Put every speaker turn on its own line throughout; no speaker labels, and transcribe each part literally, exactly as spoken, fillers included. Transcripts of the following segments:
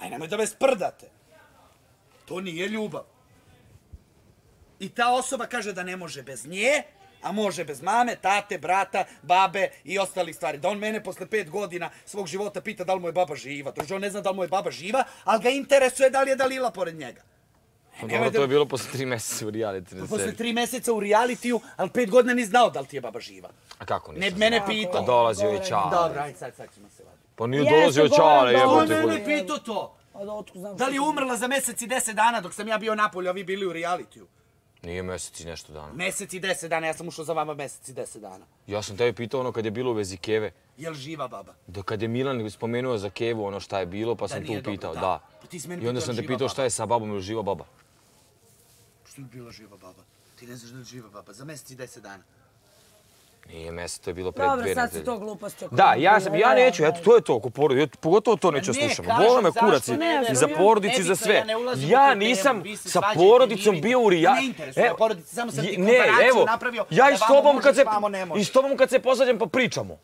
Aj, nemoj da me sprdate. To nije ljubav. I ta osoba kaže da ne može bez nje, a može bez mame, tate, brata, babe i ostalih stvari. Da on mene posle pet godina svog života pita da li mu je baba živa. Druže, on ne zna da li mu je baba živa, ali ga interesuje da li je Dalila pored njega.
Dobro, to je bilo posle tri meseca u reality.
Posle tri meseca u realitiju, ali pet godina nisi znao da li ti je baba živa.
A kako nisam?
Ne, mene pitao.
A dolazio je Čale.
Dobro, ajde, sad, sad ćemo se vaditi.
Pa nije dolazio Čale, jebote.
On mene pitao to. Da li je umrla za mesec i deset dana dok sam ja bio napolju, a vi bili u realitiju?
Nije mesec i nešto dana.
Mesec i deset dana, ja sam ušao za vama mesec i deset dana.
Ja sam tebi pitao ono kad je bilo u vezi Keve.
Je li živa baba?
Da kad je Milan spomenuo za Kevu ono šta je bilo, pa sam tu pitao, da. I onda sam te pitao šta je sa babom, ili živa baba?
Što je bila živa baba? Ti ne znaš da je živa baba, za mesec i deset dana.
Nije mesec, to je bilo pred dve nedelje.
Dobro, sad si to gluposti.
Da, ja sam, ja neću, eto, to je to, pogotovo to neću slušati. Bolo me kurac i za porodicu i za sve. Ja nisam sa porodicom bio u reality.
Ne interesuje porodica, samo sam ti komparaciju napravio
ja i s tobom kad se,
ne
i s tobom kad se posađam pa pričamo.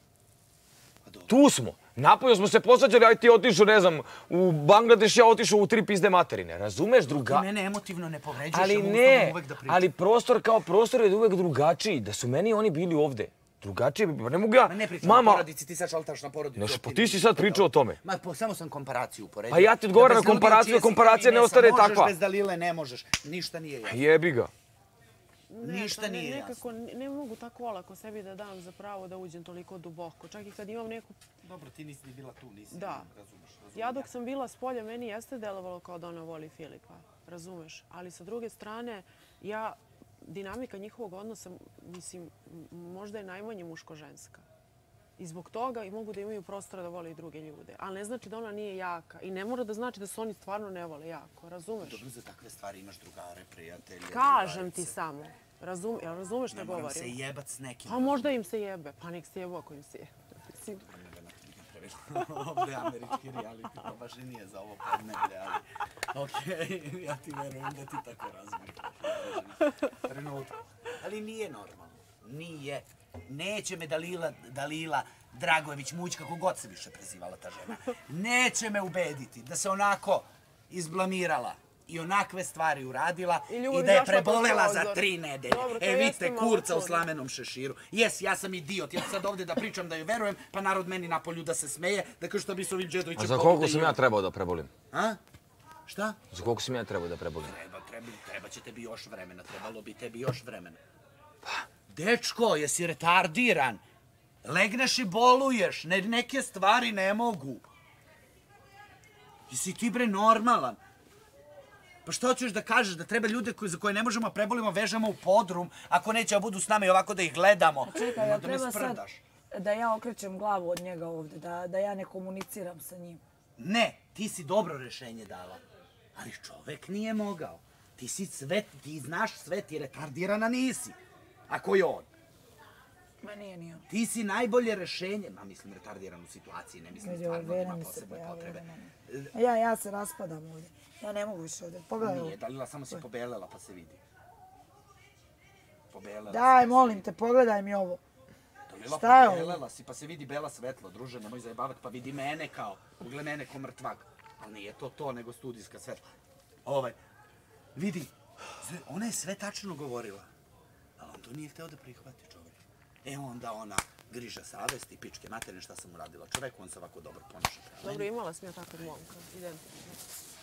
Tu smo. Napolju smo se posađali, aj ti otišao, ne znam, u Bangladeš, ja otišao u tri pizde materine. Razumeš, druga...
Ti mene emotivno ne povređuješ,
ali ne, ali prostor kao prostor je uvek drugačiji. Da su meni oni bili ovde. Drugačije bi, ne mogu ja...
Ma ne pričam o porodici, ti sad šaltaš na porodicu.
Pa ti si sad pričao o tome.
Ma samo sam komparaciju uporedio.
Pa ja ti odgovaram na komparaciju, a komparacija ne ostane takva.
Možeš bez Dalile, ne možeš. Ništa nije jasno.
Jebi ga.
Ništa nije jasno.
Nekako ne mogu tako olako sebi da dam za pravo da uđem toliko duboko. Čak i kad imam neku...
Dobro, ti nisi ni bila tu, nisi.
Da. Ja dok sam bila s polja, meni jeste delovalo kao da ona voli Filipa. Razumeš? Ali sa druge strane, ja... Dinamika njihovog odnosa, mislim, možda je najmanje muško-ženska. I zbog toga i mogu da imaju prostora da vole i druge ljude. Ali ne znači da ona nije jaka. I ne mora da znači da se oni stvarno ne vole jako. Razumeš?
Dobro, za takve stvari imaš drugare, prijatelje.
Kažem ti samo. Jel razumeš što govorim?
Ne moram se jebat s nekim.
Pa možda im se jebe. Pa nek se jebo ako im se jebe.
Ovdje je američki reality, pa baš i nije za ovo podneblje, ali... Okej, ja ti verujem da ti tako razmišljaš. Trenutak. Ali nije normalno. Nije. Neće me Dalila, Dalila Dragojević Muć, kako god se više prezivala ta žena. Neće me ubediti da se onako izblamirala i onakve stvari uradila i da je prebolela za tri nedelje. E, vidite kurca u slamenom šeširu. Jes, ja sam idiot. Ja sad ovdje da pričam da joj verujem, pa narod meni napolju da se smeje, da kao što bi s ovim Đedovićem...
A za koliko sam ja trebao da prebolim?
A? Šta?
Za koliko sam ja trebao da prebolim?
Treba, treba, treba će tebi još vremena. Trebalo bi tebi još vremena. Pa, dečko, jesi retardiran? Legneš i boluješ. Neke stvari ne mogu. Jesi ti bre normalan? Pa što hoćeš da kažeš? Da treba ljude za koje ne možemo prebolimo vežemo u podrum, ako neće da budu s nama i ovako da ih gledamo.
Čekaj, ja treba sad da ja okrećem glavu od njega ovdje, da ja ne komuniciram sa njim.
Ne, ti si dobro rešenje dala. Ali čovek nije mogao. Ti si sve, ti znaš sve, ti retardirana nisi. Ako je on.
Ma nije, nije on.
Ti si najbolje rešenje, ma mislim retardiran u situaciji, ne mislim stvarno da ima posebne potrebe.
Ja, ja se raspadam ovdje. Ja ne mogu više ovdje. Pogledaj ovo.
Nije, Dalila, samo si pobelela pa se vidi. Pobelela.
Daj, molim te, pogledaj mi ovo.
Dalila, pobelela si pa se vidi bela svetlo, druže, nemoj zajebavat, pa vidi mene kao, ugle mene ko mrtvak. Ali nije to to, nego studijska svetla. Ovaj, vidi, ona je sve tačno govorila, ali on to nije hteo da prihvati, čovjek. E onda ona griža savest i pičke materine šta sam uradila čoveku, on se ovako dobro ponaša.
Dobro, imala sam ja takvog momka, identično.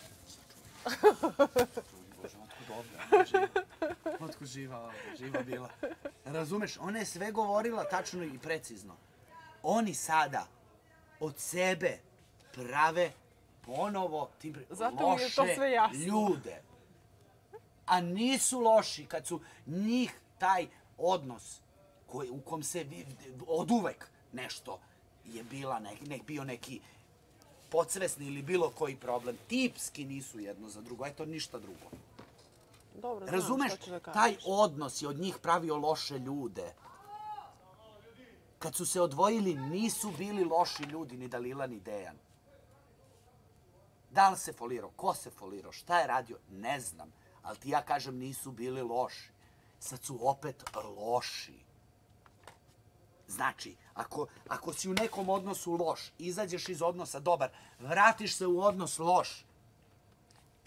Bože, otkud ovdje, otkud živa ovdje, živa bila. Razumeš, ona je sve govorila tačno i precizno. Oni sada od sebe prave ponovo loše ljude. A nisu loši kad su njih taj odnos u kom se od uvek nešto je bila, nek bio neki podsvesni ili bilo koji problem. Tipski nisu jedno za drugo, eto ništa drugo.
Dobro, znam
razumeš,
što ću da kažeš.
taj odnos je od njih pravio loše ljude. Kad su se odvojili, nisu bili loši ljudi, ni Dalila, ni Dejan. Da li se folirao, ko se folirao, šta je radio, ne znam. Ali ti ja kažem, nisu bili loši. Sad su opet loši. Znači, ako, ako si u nekom odnosu loš, izađeš iz odnosa dobar, vratiš se u odnos loš,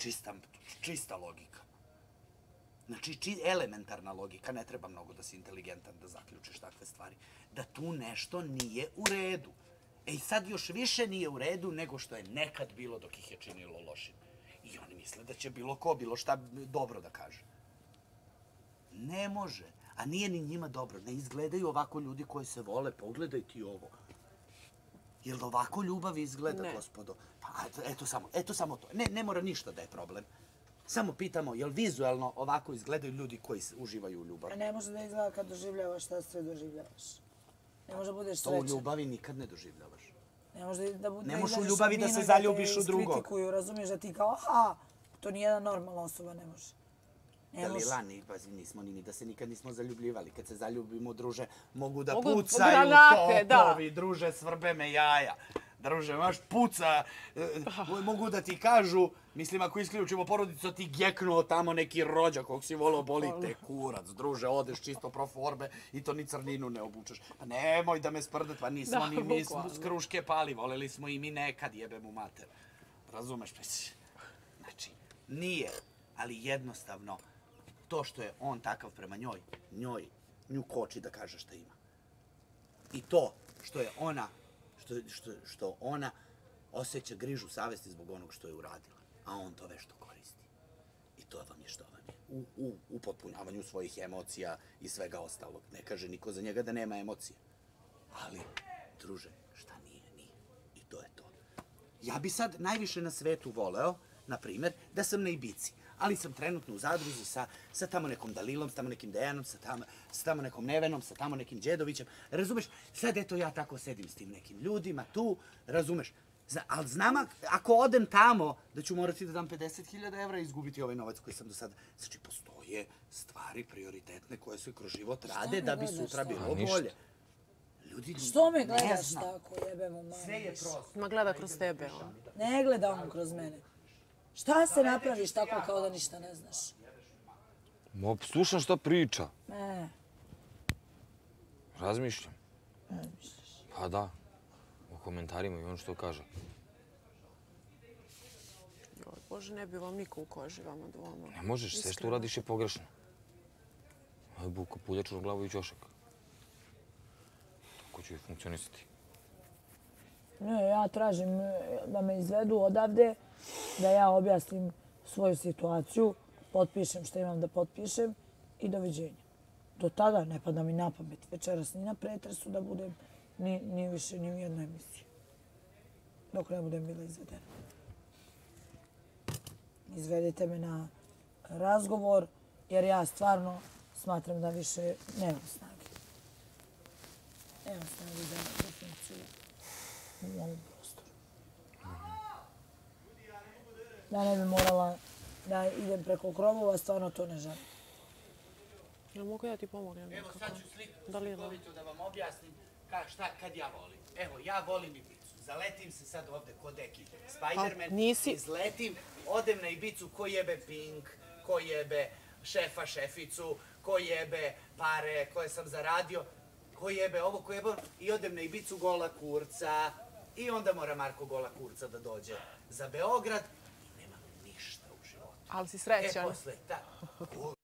Čista, čista logika. Znači, či, elementarna logika, ne treba mnogo da si inteligentan da zaključiš takve stvari. Da tu nešto nije u redu. E i sad još više nije u redu nego što je nekad bilo dok ih je činilo lošim. I oni misle da će bilo ko, bilo šta dobro da kaže. Ne može. A nije ni njima dobro. Ne izgledaju ovako ljudi koji se vole. Pogledaj ti ovo. Jel ovako ljubav izgleda,
ne.
Gospodo? Pa eto samo, eto samo to. Ne, ne mora ništa da je problem. Samo pitamo, jel vizualno ovako izgledaju ljudi koji uživaju u ljubavi?
Ne može da izgleda kad doživljavaš šta sve doživljavaš. Ne može da budeš
To
srećan.
u ljubavi nikad ne doživljavaš.
Ne može da bude
Ne može u
izlaziš
ljubavi
od
da se
mina
zaljubiš
te
u drugog.
iskritikuju, razumiješ da ti kao, aha, to nijedna normalna osoba ne može. Ne može.
Dalila, ni, pazi, nismo ni mi da se nikad nismo zaljubljivali. Kad se zaljubimo, druže, mogu da
Mogu
pucaju
granate, da.
topovi, druže, svrbe me jaja. Druže, maš puca, e, mogu da ti kažu, mislim, ako isključimo porodicu, ti gjeknuo tamo neki rođak kog si volao, boli te kurac, druže, odeš čisto pro forme i to ni crninu ne obučeš. Pa nemoj da me sprdet, pa nismo
Da,
ni mi
bukvalno.
s kruške pali, voleli smo i mi nekad, jebem u mater. Razumeš, pa si? Znači, nije, ali jednostavno, to što je on takav prema njoj, njoj, nju koči da kaže šta ima. I to što je ona, što, što, što ona osjeća grižu savesti zbog onog što je uradila, a on to vešto koristi. I to vam je što vam je. U, u, u potpunjavanju svojih emocija i svega ostalog. Ne kaže niko za njega da nema emocije. Ali, druže, šta nije, nije. I to je to. Ja bi sad najviše na svetu voleo, na primjer, da sam na Ibici. Ali sam trenutno u zadruzi sa, sa tamo nekom Dalilom, sa tamo nekim Dejanom, sa tamo, sa tamo nekom Nevenom, sa tamo nekim Đedovićem. Razumeš? Sad eto ja tako sedim s tim nekim ljudima tu, razumeš? Zna, ali znam ako odem tamo da ću morati da dam pedeset hiljada evra i izgubiti ovaj novac koji sam do sada. Znači, postoje stvari prioritetne koje se kroz život rade da bi sutra bilo bolje. Ljudi,
Što me
ne
gledaš
znam.
tako, jebemo manje?
Sve je prosto.
Ma gleda kroz tebe. On.
Ne gleda on kroz mene. Šta se napraviš tako kao da ništa ne znaš?
Ma, slušam šta priča.
Ne,
Razmišljam.
ne misliš.
Pa da. U komentarima i on što kaže.
Joj, Bože, ne bi vam niko u koži vama dvoma.
Ne možeš, sve što
Iskreno.
uradiš je pogrešno. Ovo je buka puljač u glavu i ćošak. Tako ću i funkcionisati.
Ne, ja tražim e, da me izvedu odavde, da ja objasnim svoju situaciju, potpišem što imam da potpišem i doviđenja. Do tada ne pada mi na pamet večeras ni na pretresu da budem ni, ni više ni u jednoj emisiji. Dok ne budem bila izvedena. Izvedite me na razgovor, jer ja stvarno smatram da više nemam snage. Nemam snage za, za funkciju u ovom prostoru. Da ne bi morala da idem preko krovova, stvarno to ne želim.
Jel mogu ja ti pomognem?
Evo
nekako?
sad ću sliku
Dalila.
slikovito da vam objasnim ka, šta, kad ja volim. Evo, ja volim Ibicu. Zaletim se sad ovde kod Eki Spiderman.
A, nisi-
Izletim, odem na Ibicu, ko jebe Pink, ko jebe šefa, šeficu, ko jebe pare koje sam zaradio, ko jebe ovo, ko jebe ono. I odem na Ibicu gola kurca. I onda mora Marko gola kurca da dođe za Beograd. I nemam ništa u životu.
Ali si
E,
srećan.
posle ta... Ko-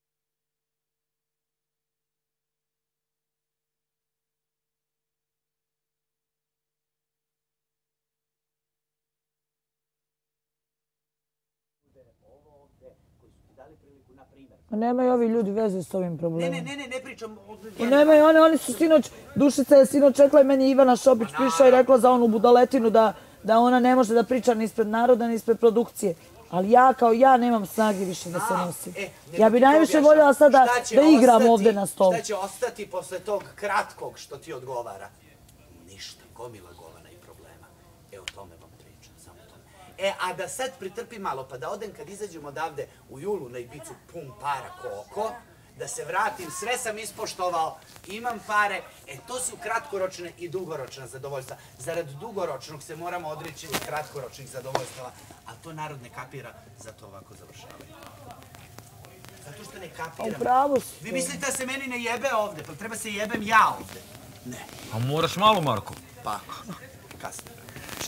A nemaju ovi ljudi veze s ovim
Ne,
problemom.
ne, ne, ne, ne pričam.
I nemaju, oni, oni su sinoć, Dušica je sinoć rekla i meni Ivana Šopić piša i rekla za onu budaletinu da, da ona ne može da priča ni ispred naroda, ni ispred produkcije. Ali ja kao ja nemam snage više da se nosim.
E,
Ja bi najviše voljela sada da igram ovde na stolu.
Šta će ostati posle tog kratkog što ti odgovara? Ništa, gomila govana i problema. E, o tome vam pričam, samo o tome. E, a da sad pritrpim malo, pa da odem kad izađemo odavde u julu na Ibicu pun para koliko, da se vratim, sve sam ispoštovao, imam pare, e to su kratkoročne i dugoročna zadovoljstva. Zarad dugoročnog se moramo odreći od kratkoročnih zadovoljstava, a to narod ne kapira, zato ovako završavaju. Zato što ne kapiram.
Upravo si.
Vi mislite da se meni ne jebe ovde, pa treba se jebem ja ovde. Ne,
A moraš malo, Marko.
pa kasnije.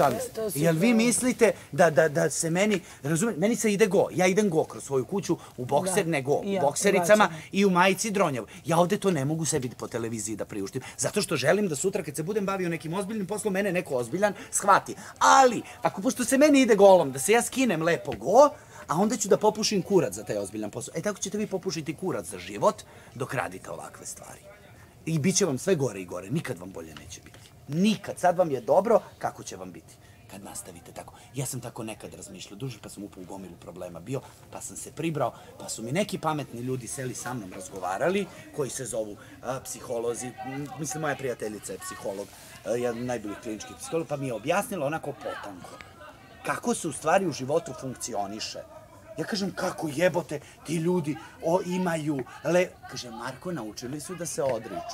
šalim se. Jel vi mislite da, da, da se meni, razumijete, meni se ide go. Ja idem go kroz svoju kuću u bokser, ne go, u boksericama i u majici dronjavu. Ja ovdje to ne mogu sebi po televiziji da priuštim. Zato što želim da sutra kad se budem bavio nekim ozbiljnim poslom, mene neko ozbiljan shvati. Ali, ako pošto se meni ide golom, da se ja skinem lepo go, a onda ću da popušim kurac za taj ozbiljan posao. E tako ćete vi popušiti kurac za život dok radite ovakve stvari. I bit će vam sve gore i gore. Nikad vam bolje neće biti. Nikad. Sad vam je dobro, kako će vam biti kad nastavite tako. Ja sam tako nekad razmišljao, duže pa sam upao u gomilu problema bio, pa sam se pribrao, pa su mi neki pametni ljudi seli sa mnom razgovarali, koji se zovu a, psiholozi, mislim moja prijateljica je psiholog, a, jedan od najboljih kliničkih psihologa, pa mi je objasnila onako potanko kako se u stvari u životu funkcioniše. Ja kažem, kako jebote, ti ljudi o, imaju... Le... Kaže, Marko, naučili su da se odriču.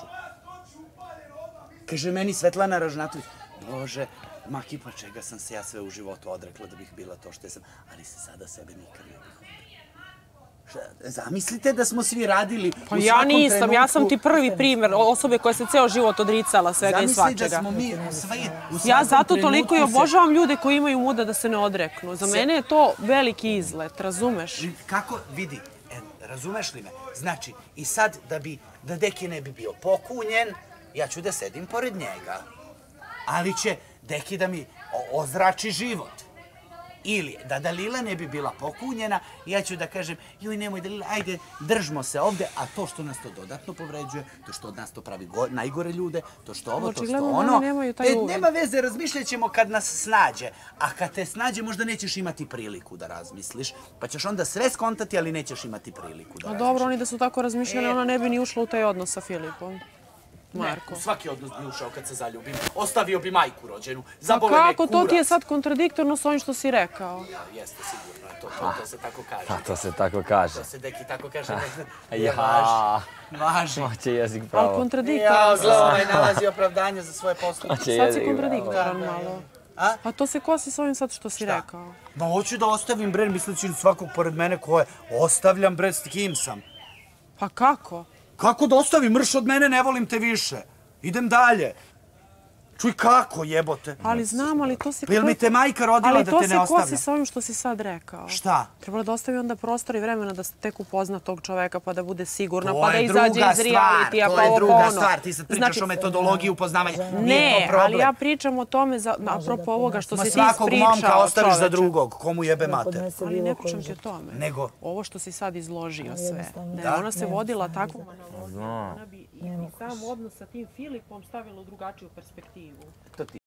Kaže, meni Svetlana Ražnatović, Bože, Maki, pa čega sam se ja sve u životu odrekla da bih bila to što sam, ali se sada sebe nikad ne bih odrekla. Zamislite da smo svi radili u svakom trenutku...
Pa ja nisam, ja sam ti prvi primjer osobe koja se ceo život odricala svega i svačega.
Zamisli da smo mi u svakom
Ja zato toliko i obožavam ljude koji imaju muda da se ne odreknu. Za mene je to veliki izlet, razumeš?
Kako, vidi, razumeš li me? Znači, i sad da bi, da Deki ne bi bio pokunjen, ja ću da sedim pored njega. Ali će Deki da mi ozrači život. Ili da Dalila ne bi bila pokunjena, ja ću da kažem, joj nemoj Dalila, ajde, držmo se ovde, a to što nas to dodatno povređuje, to što od nas to pravi najgore ljude, to što ovo, to što ono, e, nema veze, razmišljat ćemo kad nas snađe, a kad te snađe možda nećeš imati priliku da razmisliš, pa ćeš onda sve skontati, ali nećeš imati priliku da razmisliš.
A dobro, oni da su tako razmišljali, ona ne bi ni ušla u taj odnos sa Filipom. Marko.
Ne, svaki odnos bi ušao kad se zaljubim. Ostavio bi majku rođenu. Zabole me kurac.
Kako? To ti je sad kontradiktorno s ovim što si rekao.
Ja, jeste sigurno. To, to, to se tako kaže.
A to se tako kaže.
To se Deki tako kaže.
Ja.
Važi. Važi.
Hoće jezik pravo.
Ali kontradiktoran.
Ja, gledaj, nalazi opravdanje za svoje postupke.
Sad si kontradiktoran malo. A to se kosi s ovim sad što si rekao.
Ma hoću da ostavim, bre, misleći svakog pored mene ko je. Ostavljam, bre, s kim sam.
Pa kako?
Kako da ostavim? Mrš od mene, ne volim te više. Idem dalje. Čuj, kako jebote?
Ali znam, ali to se...
Pa jel mi te majka rodila da te ne ostavlja?
Ali to se kosi s ovim što si sad rekao.
Šta?
Trebalo da ostavi onda prostor i vremena da se tek upozna tog čoveka pa da bude sigurna, pa da izađe iz realitija, pa ovo ono.
To je druga stvar. Ti sad pričaš o metodologiji upoznavanja.
Ne, ali ja pričam o tome, apropo ovoga što si ti ispričao.
Svakog momka ostaviš za drugog, komu jebe mater.
Ali ne pričam ti o tome.
Nego?
Ovo što si sad izložio sve. Da ona se vodila takvom analogijom, ona bi i sam odnos sa tim Filipom stavila u drugačiju perspektivu.